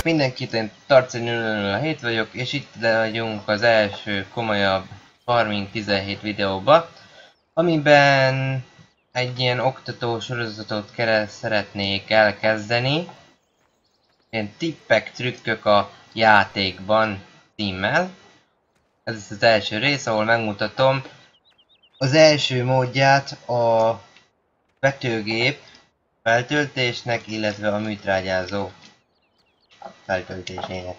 Üdvözlök mindenkit, én Tarci007 a 7 vagyok, és itt vagyunk az első komolyabb Farming 17 videóba, amiben egy ilyen oktató sorozatot szeretnék elkezdeni. Ilyen tippek, trükkök a játékban címmel. Ez az első rész, ahol megmutatom az első módját a vetőgép feltöltésnek, illetve a műtrágyázó feltöltésének.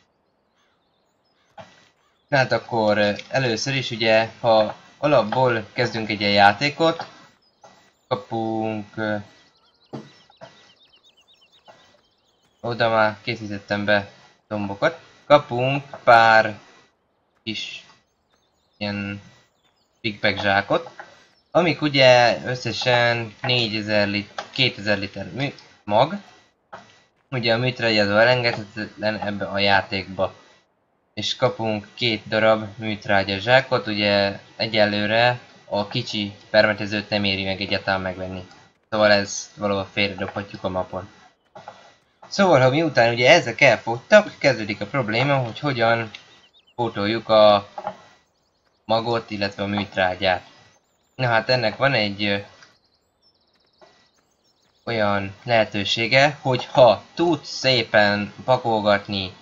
Hát akkor először is ugye, ha alapból kezdünk egy ilyen játékot, kapunk... Oda már készítettem be dombokat. Kapunk pár kis ilyen big bag zsákot, amik ugye összesen 2000 liter mag. Ugye a műtrágyázó elengedhetetlen ebbe a játékba. És kapunk 2 darab műtrágya zsákot, ugye egyelőre a kicsi permetezőt nem éri meg egyáltalán megvenni. Szóval ezt valahol félredobhatjuk a mapon. Szóval, ha miután ugye ezek elfogytak, kezdődik a probléma, hogy hogyan pótoljuk a magot, illetve a műtrágyát. Na hát ennek van egy olyan lehetősége, hogy ha tudsz szépen pakolgatni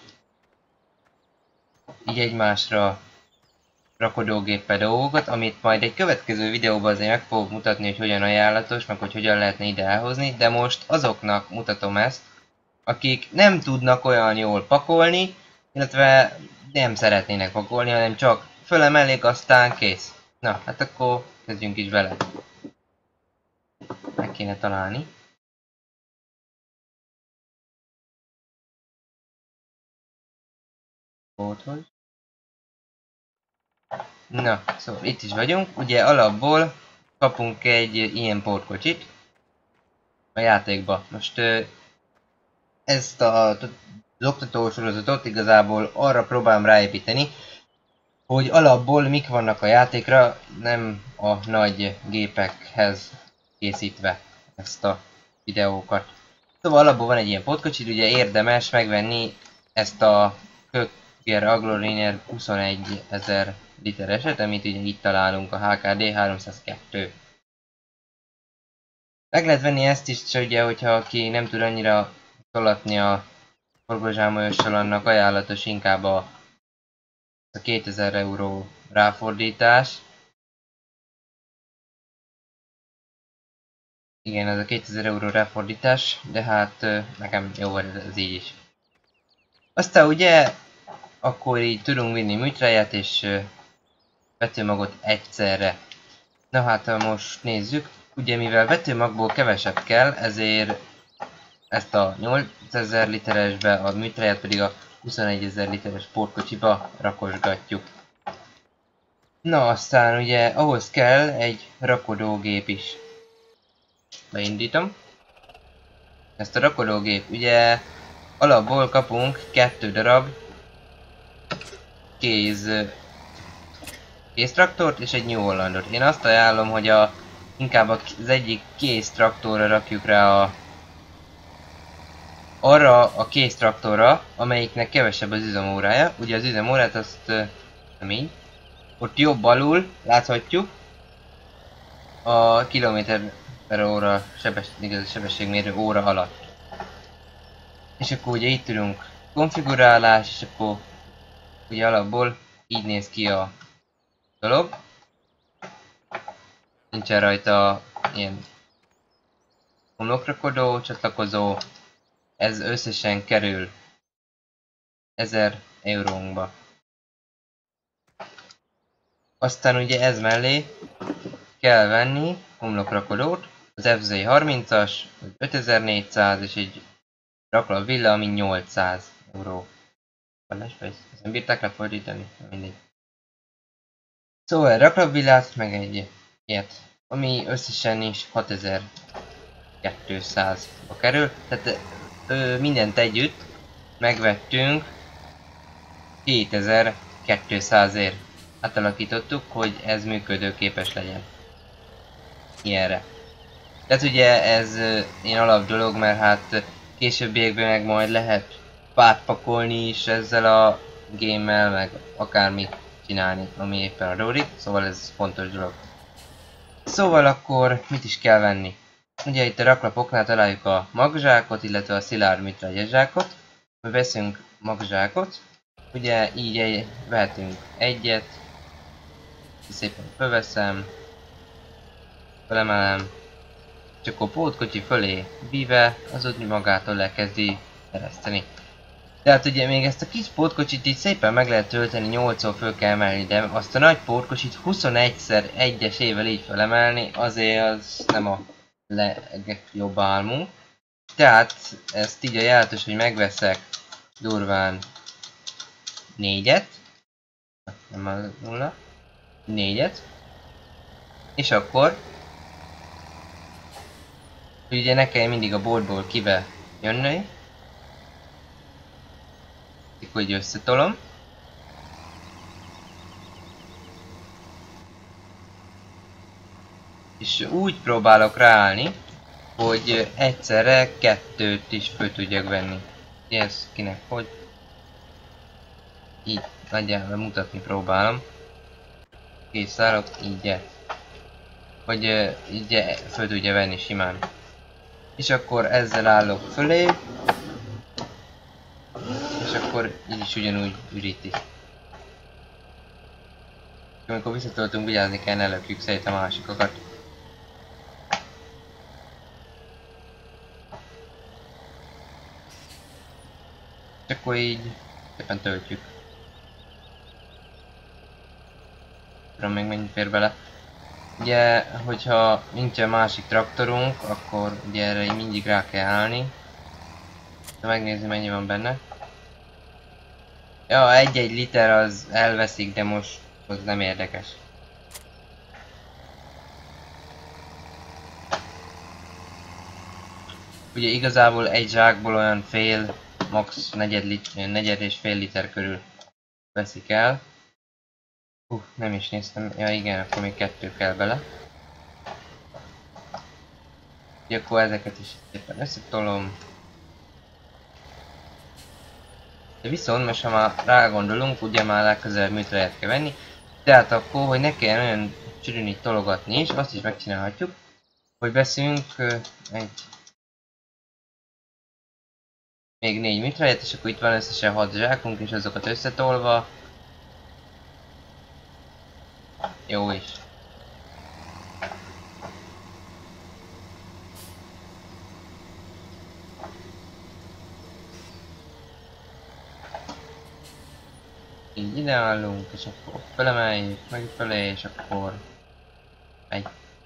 így egymásra rakodógéppel dolgokat, amit majd egy következő videóban azért meg fogok mutatni, hogy hogyan ajánlatos, meg hogy hogyan lehetne ide elhozni, de most azoknak mutatom ezt, akik nem tudnak olyan jól pakolni, illetve nem szeretnének pakolni, hanem csak fölemelik, aztán kész. Na, hát akkor kezdjünk is vele. Meg kéne találni. Na, szóval itt is vagyunk. Ugye alapból kapunk egy ilyen pótkocsit a játékba. Most ezt az oktatósorozatot igazából arra próbálom ráépíteni, hogy alapból mik vannak a játékra, nem a nagy gépekhez készítve ezt a videókat. Szóval alapból van egy ilyen pótkocsit, ugye érdemes megvenni ezt a Köger Agroliner 21.000 litereset, amit ugye itt találunk, a HKD 302. Meg lehet venni ezt is, ugye, hogyha aki nem tud annyira tolatni a forgózsámolyossal, annak ajánlatos inkább a 2000 euró ráfordítás. Igen, ez a 2000 euró ráfordítás, de hát nekem jó volt ez így is. Aztán ugye, akkor így tudunk vinni műtrágyát és vetőmagot egyszerre. Na hát most nézzük, ugye mivel vetőmagból kevesebb kell, ezért ezt a 8000 literesbe, a műtrágyát pedig a 21.000 literes pótkocsiba rakosgatjuk. Na aztán ugye ahhoz kell egy rakodógép is. Beindítom. Ezt a rakodógép, ugye alapból kapunk 2 darab kéztraktort és egy New Hollandot. Én azt ajánlom, hogy inkább az egyik kéztraktorra rakjuk rá arra a kéztraktorra, amelyiknek kevesebb az üzemórája. Ugye az üzemórát azt nem így. Ott jobb alul láthatjuk a km/h sebességmérő óra alatt. És akkor ugye itt tudunk konfigurálás, és akkor ugye alapból így néz ki a dolog. Nincsen rajta ilyen homlokrakodó, csatlakozó. Ez összesen kerül 1000 eurónkba. Aztán ugye ez mellé kell venni homlokrakodót, az FZ30-as, 5400 és egy raklapvilla, ami 800 euró. Ezt nem bírták lefordítani? Mindegy. Szóval raklapvillát, meg egy ilyet, ami összesen is 6200-ba kerül. Tehát mindent együtt megvettünk 2200-ért. Átalakítottuk, hogy ez működőképes legyen. Ilyenre. Tehát ugye ez ilyen alap dolog, mert hát későbbiekben meg majd lehet pártpakolni is ezzel a gémmel, meg akármit csinálni, ami éppen adódik, szóval ez fontos dolog. Szóval akkor mit is kell venni? Ugye itt a raklapoknál találjuk a magzsákot, illetve a szilárd mitraillezsákot. Mi veszünk magzsákot, ugye így vehetünk egyet, szépen fölveszem, felemelem, és akkor pótkocsi fölé víve, az úgy magától elkezdi ereszteni. Tehát ugye még ezt a kis pótkocsit így szépen meg lehet tölteni, 8-szor föl kell emelni, de azt a nagy pótkocsit 21-szer egyesével így felemelni, azért az nem a legjobb álmunk. Tehát ezt így a jelentős, hogy megveszek durván 4-et, nem a 0, 4-et, és akkor ugye ne kell mindig a boltból kibe jönni, akkor így összetolom. És úgy próbálok ráállni, hogy egyszerre 2-t is föl tudjak venni. Ez kinek hogy? Így nagyjából mutatni próbálom. Készállok, így. Hogy így föl tudja venni simán. És akkor ezzel állok fölé. És akkor így is ugyanúgy üríti. Amikor visszatöltünk, vigyázni kell, ne lökjük szét a másikokat. És akkor így szépen töltjük. Tudom még mennyi fér bele. Ugye, hogyha nincsen másik traktorunk, akkor ugye erre így mindig rá kell állni. De megnézni mennyi van benne. Ja, 1-1 liter az elveszik, de most az nem érdekes. Ugye igazából egy zsákból olyan fél, max. Negyed és fél liter körül veszik el. Nem is néztem. Ja igen, akkor még 2 kell bele. Ugye akkor ezeket is szépen összetolom. De viszont most ha már rágondolunk, ugye már legközelebb műtráját kell venni. Tehát akkor, hogy ne kelljen olyan sűrűn így tologatni is, azt is megcsinálhatjuk. Hogy veszünk még 4 műtráját, és akkor itt van összesen 6 zsákunk, és azokat összetolva. Jó is. Így ide állunk, és akkor felemeljük, meg felé, és akkor megy.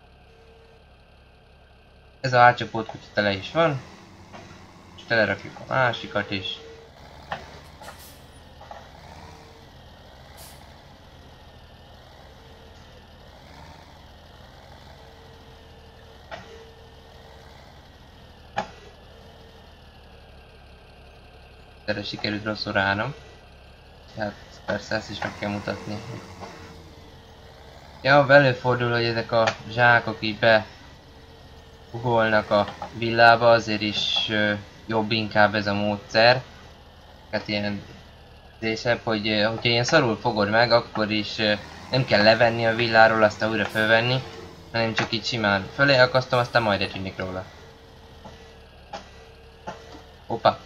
Ez a átcsapott kutya tele is van. És telerakjuk a másikat is. Erre sikerült rosszul ránom. Tehát persze ezt is meg kell mutatni. Ja, előfordul, hogy ezek a zsákok így beugolnak a villába, azért is jobb inkább ez a módszer. Hát ilyen szebb, hogy hogyha ilyen szarul fogod meg, akkor is nem kell levenni a villáról, aztán újra fölvenni, hanem csak így simán fölé akasztom, aztán majd eltűnik róla. Hoppá!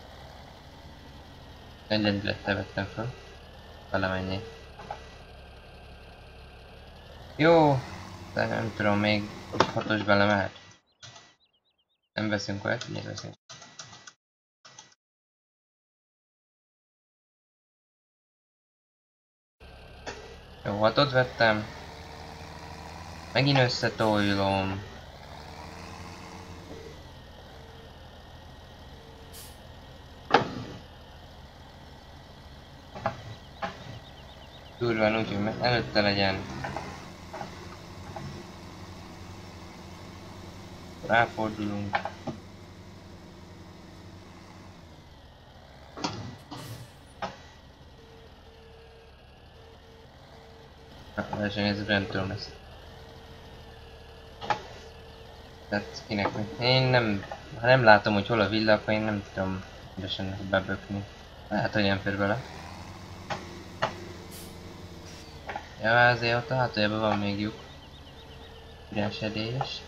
Egy lendülettel vettem föl. Valamennyi. Jó, de nem tudom, még 6-os bele mehet. Nem veszünk olyat, így veszünk. Jó, 6-ot vettem. Megint összetolom. Durván úgy, hogy előtte legyen. Ráfordulunk. Versenyező nem tudom ezt. Tehát kinek? Én nem, ha nem látom, hogy hol a villa, akkor én nem tudom rendesen bebökni. Hát, hogy nem fér bele. Ja, azért ott a hátuljában van még lyuk. Üresedés.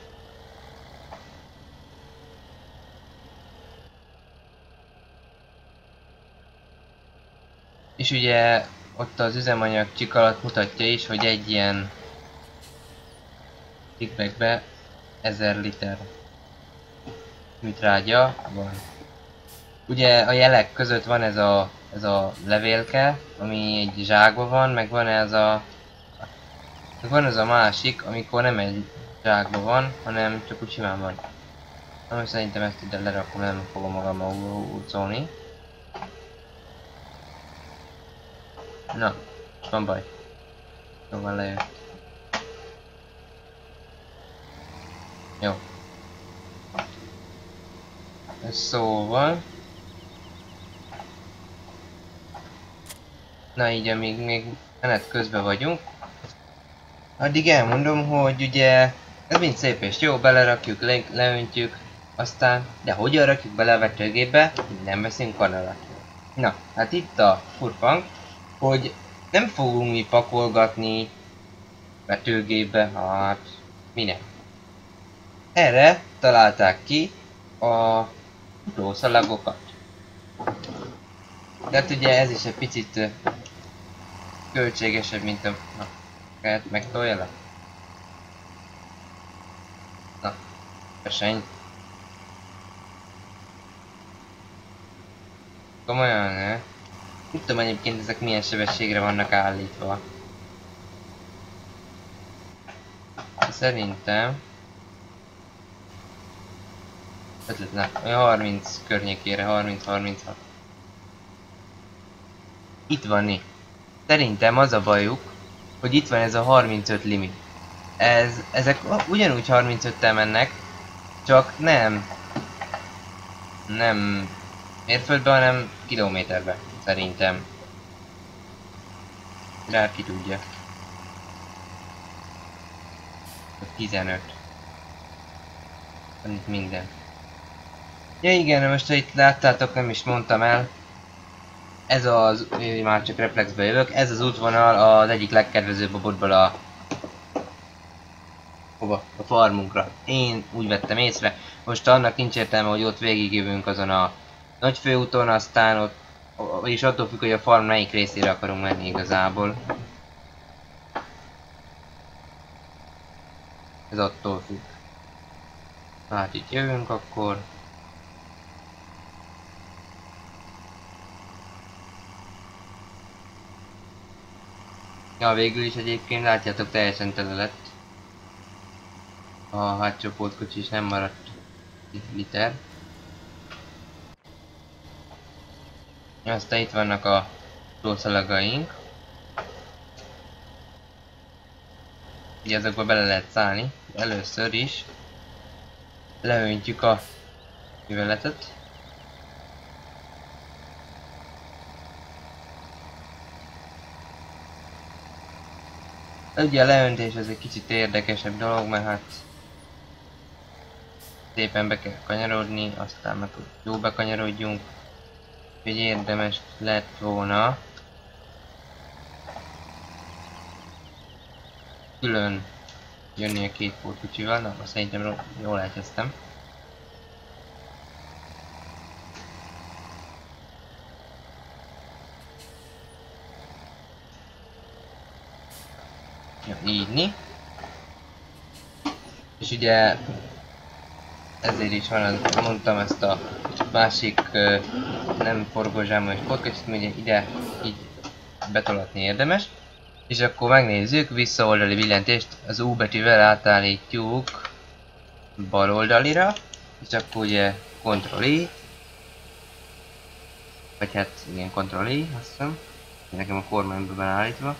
És ugye ott az üzemanyag csik alatt mutatja is, hogy egy ilyen bigbackbe 1000 liter műtrágya van. Ugye a jelek között van ez a levélke, ami egy zsákban van, meg van ez a másik, amikor nem egy zsákban van, hanem csak úgy simán van. Na most szerintem ezt ide lerakom, nem fogom magammal hurcolni. Na, van baj. Jóval lejött. Jó. Szóval... Na így, amíg még menet közben vagyunk, addig elmondom, hogy ugye ez mind szép és jó, belerakjuk, leöntjük, aztán, de hogyan rakjuk bele a vetőgépbe, nem veszünk kanalat. Na, hát itt a furfang, hogy nem fogunk mi pakolgatni vetőgépbe, hát minek. Erre találták ki a futószalagokat. De hát ugye ez is egy picit költségesebb, mint a... Na, kellett megtolja le? Na, verseny. Komolyan, ne? Nem tudom egyébként ezek milyen sebességre vannak állítva. Szerintem... Ötletlen, olyan 30 környékére, 30-36. Itt van né. Szerintem az a bajuk, hogy itt van ez a 35 limit. Ezek ugyanúgy 35-tel mennek, csak nem mérföldben, hanem kilométerben, szerintem. De ki tudja. 15. Van itt minden. Ja igen, most ha itt láttátok, nem is mondtam el. Ez az, már csak reflexbe jövök, ez az útvonal az egyik legkedvezőbb a botból a farmunkra. Én úgy vettem észre. Most annak nincs értelme, hogy ott végigjövünk azon a nagy főúton, aztán ott, és attól függ, hogy a farm melyik részére akarunk menni igazából. Ez attól függ. Hát itt jövünk akkor. Ja, végül is egyébként látjátok, teljesen tele lett. A hátsó pótkocsi is nem maradt liter. Aztán itt vannak a tószalagaink. Ugye ezekbe bele lehet szállni. Először is leöntjük a műveletet. Ugye a leöntés ez egy kicsit érdekesebb dolog, mert hát szépen be kell kanyarodni, aztán meg jó bekanyarodjunk. Úgyhogy érdemes lett volna külön jönni a két pótkocsival, na szerintem jól elkezdtem. Ja, így. És ugye ezért is van, mondtam ezt a másik nem forgózsámos pótkocsit, ugye ide így betolatni érdemes. És akkor megnézzük, visszaoldali billentést az U betűvel átállítjuk bal oldalira, és akkor ugye Ctrl-I, vagy hát igen, Ctrl-I, azt hiszem, nekem a kormányban van állítva.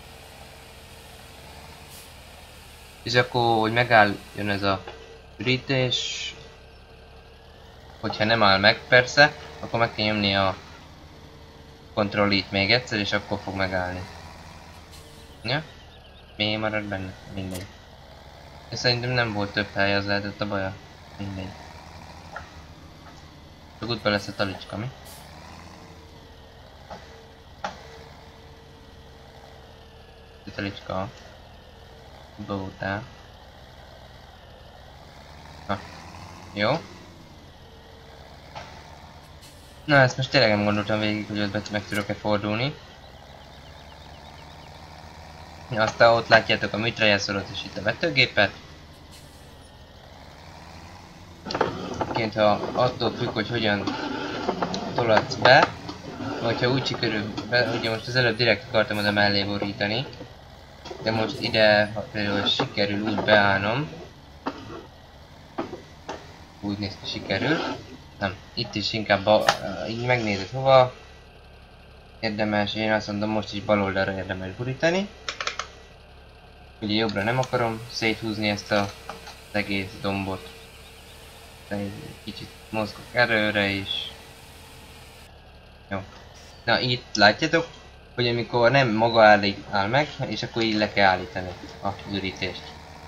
És akkor, hogy megálljon ez a ürítés, hogyha nem áll meg persze, akkor meg kell nyomni a Ctrl-I-t még egyszer, és akkor fog megállni. Ja? Mi marad benne? Mindegy. És szerintem nem volt több hely, az lehetett a baja. Mindegy. Csak útba lesz a talicska, mi? A talicska. Útba voltál. Na, jó. Na, ezt most tényleg nem gondoltam végig, hogy ott meg tudok-e fordulni. Aztán ott látjátok a mitrajászorot és itt a vetőgépet. Egyébként ha attól függ, hogy hogyan tolatsz be, vagy ha úgy sikerül be, ugye most az előbb direkt akartam oda mellé borítani, de most ide, ha például sikerül úgy beállnom, úgy néz ki, sikerül. Nem, itt is inkább így megnézed hova érdemes, én azt mondom most is bal oldalra érdemes borítani. Ugye jobbra nem akarom széthúzni ezt az egész dombot. De egy kicsit mozgok erőre is. Jó. Na itt látjátok, hogy amikor nem maga áll meg, és akkor így le kell állítani a ürítést.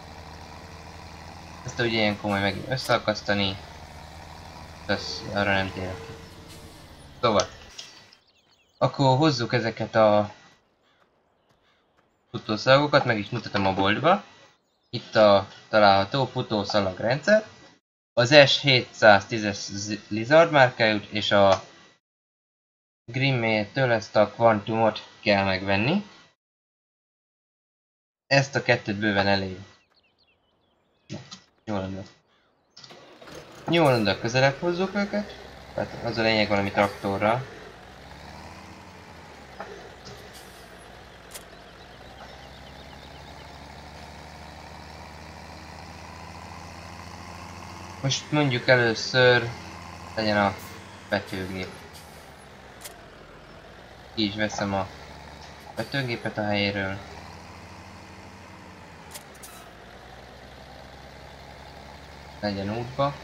Ezt ugye ilyenkor majd megint összeakasztani. Az arra nem térek ki. Szóval. Akkor hozzuk ezeket a futószalagokat, meg is mutatom a boltba. Itt a található futószalagrendszer. Az S710-es Lizard márkájút és a Grimmé-től ezt a Quantumot kell megvenni. Ezt a kettőt bőven elég. Jól lenne. Jól lenne, közelebb hozzuk őket. Tehát az a lényeg valami traktorra. Most mondjuk először legyen a vetőgép. Ki is veszem a vetőgépet a helyéről. Legyen útba.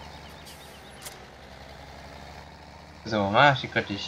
Hozom a másikat is.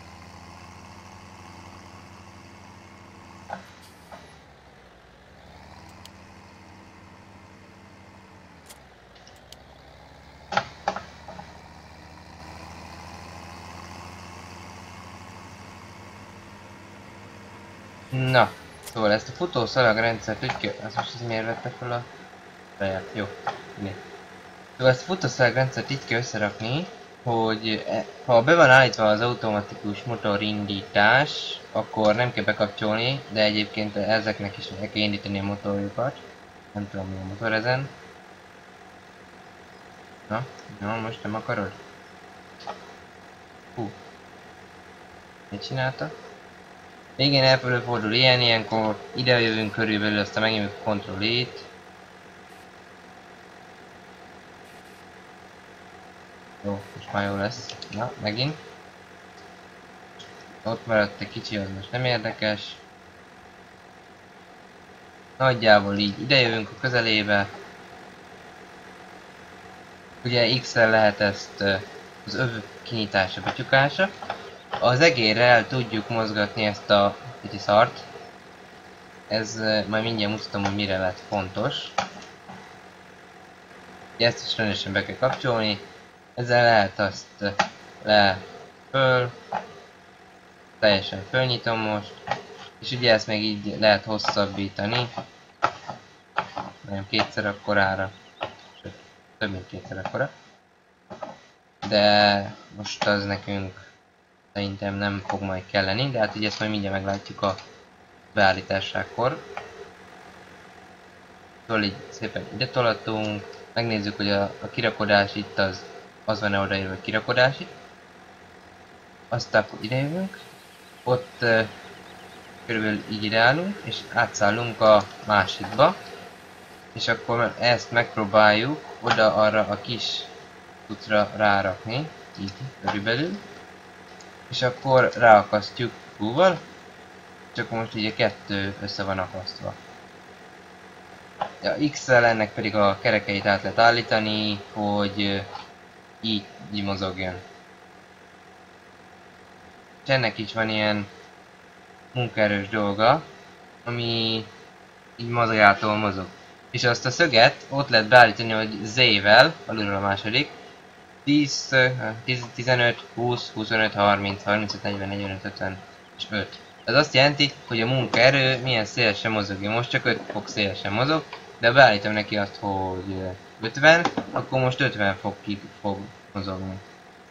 Na, szóval ezt a futószalagrendszert úgy kell... Azt most miért vette fel a... Saját, jó. Né. Szóval ezt a futószalagrendszert így kell összerakni, hogy ha be van állítva az automatikus motorindítás, akkor nem kell bekapcsolni, de egyébként ezeknek is meg kell indítani a motorjukat. Nem tudom mi a motor ezen. Na, most nem akarod? Hú. Mit csinálta? Igen, előfordul ilyenkor ide jövünk körülbelül, aztán megnyomjuk a Ctrl-t. Jó, most már jó lesz. Na, megint. Ott maradt egy kicsi, az most nem érdekes. Nagyjából így ide jövünk a közelébe. Ugye X-el lehet ezt az öv kinyitása, betyukása. Az egérrel tudjuk mozgatni ezt a kicsi szart. Ez majd mindjárt mutatom, hogy mire lett fontos. Ezt is rendesen be kell kapcsolni. Ezzel lehet azt föl. Teljesen fölnyitom most. És ugye ezt még így lehet hosszabbítani. Nem kétszer akkorára. Sőt, több mint kétszer akkora. De most az nekünk szerintem nem fog majd kelleni, de hát ugye ezt majd mindjárt meglátjuk a beállításákkor. Szóval így szépen ide tolatunk, megnézzük, hogy a kirakodás itt az van-e odaírva, hogy kirakodás itt. Aztán akkor ide jövünk, ott körülbelül így ide állunk, és átszállunk a másikba. És akkor ezt megpróbáljuk oda arra a kis cuccra rárakni, így körülbelül. És akkor ráakasztjuk Q-val, és akkor most így a kettő össze van akasztva. A X-el ennek pedig a kerekeit át lehet állítani, hogy így mozogjon. És ennek is van ilyen munkaerős dolga, ami így magától mozog. És azt a szöget ott lehet beállítani, hogy Z-vel, alulról a második, 10, 15, 20, 25, 30, 35, 40, 45, 50 és 5. Ez azt jelenti, hogy a munkaerő milyen szélesen mozog. Most csak 5 fok szélesen mozog, de beállítom neki azt, hogy 50, akkor most 50 fog mozogni.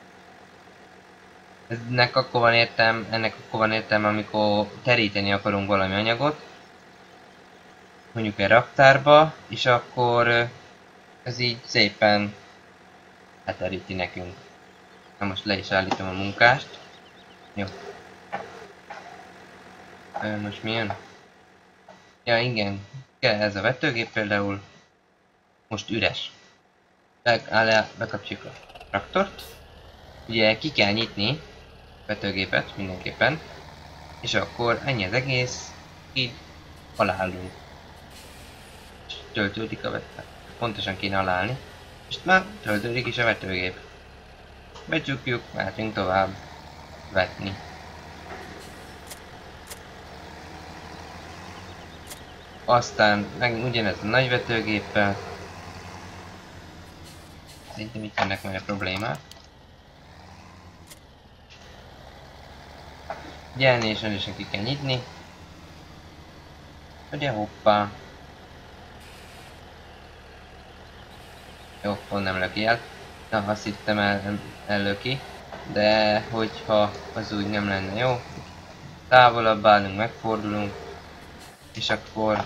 Ennek akkor van értelme, amikor teríteni akarunk valami anyagot, mondjuk egy raktárba, és akkor ez így szépen leteríti nekünk. Na most le is állítom a munkást. Jó. Most mi jön? Ja igen, kell ez a vetőgép például. Most üres. Bekapcsoljuk a traktort. Ugye ki kell nyitni a vetőgépet mindenképpen. És akkor ennyi az egész. Így alállunk. És töltődik a vetőgép. Pontosan kéne alállni. És már töltődik is a vetőgép. Becsukjuk, mehetünk tovább vetni. Aztán meg ugyanez a nagy vetőgéppel. Szerintem itt jönnek majd a problémák. Gyelni és rendesen ki kell nyitni. Ugye hoppá. Jó, pont nem löki el. Na, azt hittem ellöki. De hogyha az úgy nem lenne jó. Távolabb állunk, megfordulunk. És akkor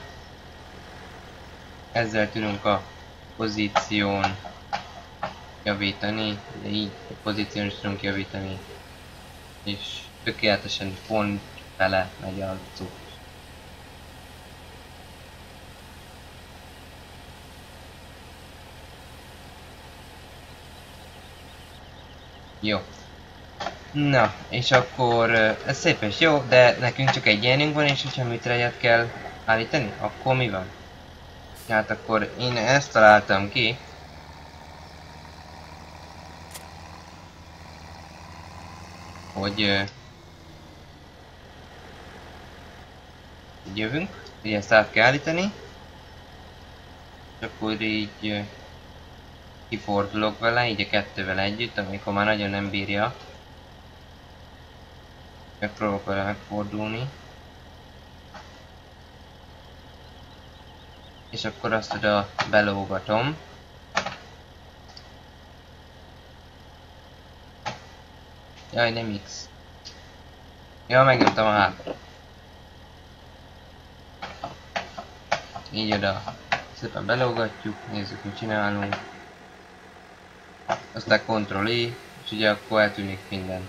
ezzel tudunk a pozíción javítani, de így a pozíción is tudunk javítani, és tökéletesen pont fele megy a cucc. Jó. Na, és akkor ez szép és jó, de nekünk csak egy ilyenünk van, és hogyha műtrejet kell állítani, akkor mi van? Hát akkor én ezt találtam ki. Hogy így jövünk, ugye ezt át kell állítani. És akkor így kifordulok vele, így a kettővel együtt, amikor már nagyon nem bírja. Megpróbálok vele megfordulni. És akkor azt oda belógatom. Jaj, nem X. Ja, megnyomtam a hátat. Így oda szépen belógatjuk, nézzük, mit csinálunk. Aztán Ctrl-I, és ugye akkor eltűnik minden.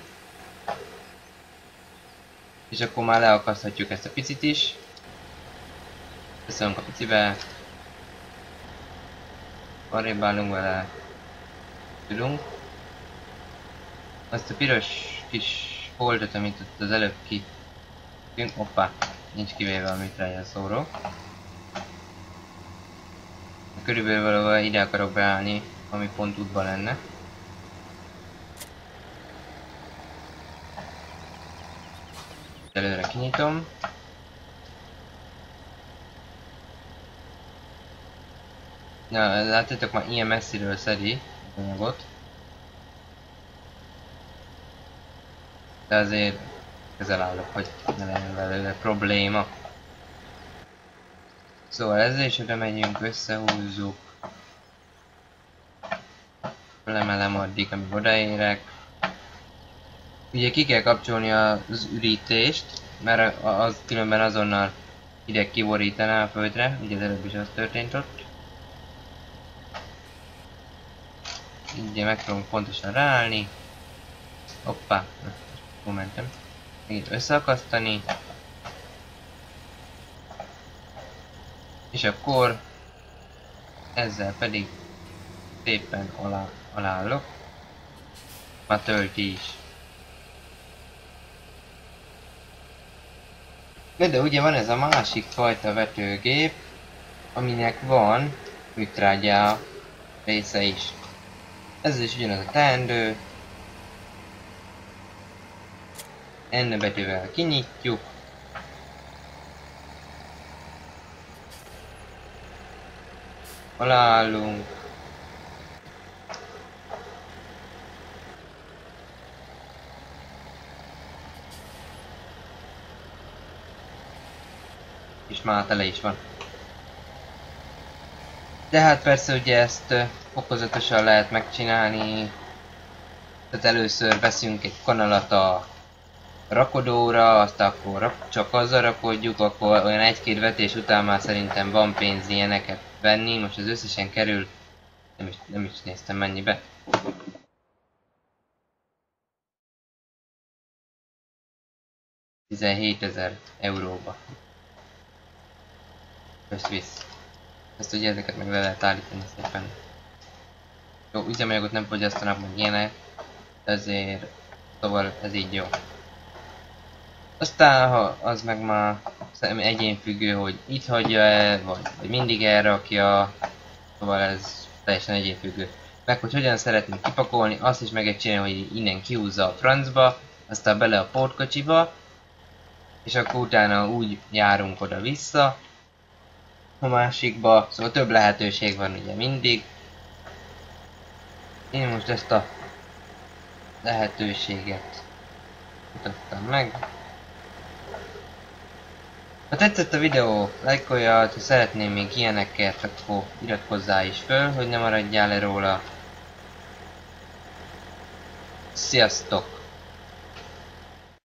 És akkor már leakaszthatjuk ezt a picit is. Beszélünk a picibe. Arrébb állunk vele. Tudunk. Azt a piros kis holdot, amit ott az előbb hoppá, nincs kivéve a műtrájjel szóró. Körülbelül valahol ide akarok beállni, ami pont útban lenne. Előre kinyitom. Na, látjátok, már ilyen messziről szedi az anyagot. De azért közel állok, hogy ne legyen belőle probléma. Szóval ezzel is oda megyünk, összehúzzuk. Felemelem addig, amíg odaérek. Ugye ki kell kapcsolni az ürítést, mert az különben azonnal ide kiborítaná a földre, ugye az előbb is az történt ott. Így megpróbálom pontosan ráállni. Hoppá, momentum. Megint összeakasztani. És akkor ezzel pedig szépen alállok. Már tölti is. De ugye van ez a másik fajta vetőgép, aminek van műtrágya része is. Ez is ugyanaz a teendő. N betűvel kinyitjuk. Aláállunk. és már tele is van. De hát persze ugye ezt fokozatosan lehet megcsinálni. Tehát először veszünk egy kanalat a rakodóra, azt akkor csak azzal rakodjuk, akkor olyan egy-két vetés után már szerintem van pénz ilyeneket venni. Most az összesen kerül, nem is néztem mennyibe. €17,000 összvisz. Ezt ugye ezeket meg le lehet állítani szépen. Jó, üzemanyagot nem fogyasztanak meg ilyenek, ezért szóval ez így jó. Aztán ha az meg már egyénfüggő, hogy itt hagyja-e, vagy mindig elrakja, szóval ez teljesen egyénfüggő. Meg hogy hogyan szeretnénk kipakolni, azt is meg egy csinálni, hogy innen kihúzza a francba, aztán bele a pótkocsiba, és akkor utána úgy járunk oda-vissza a másikba, szóval több lehetőség van ugye mindig. Én most ezt a lehetőséget mutattam meg. Ha tetszett a videó, lájkolja, ha szeretném még ilyeneket, akkor iratkozzál is föl, hogy ne maradjál le róla. Sziasztok!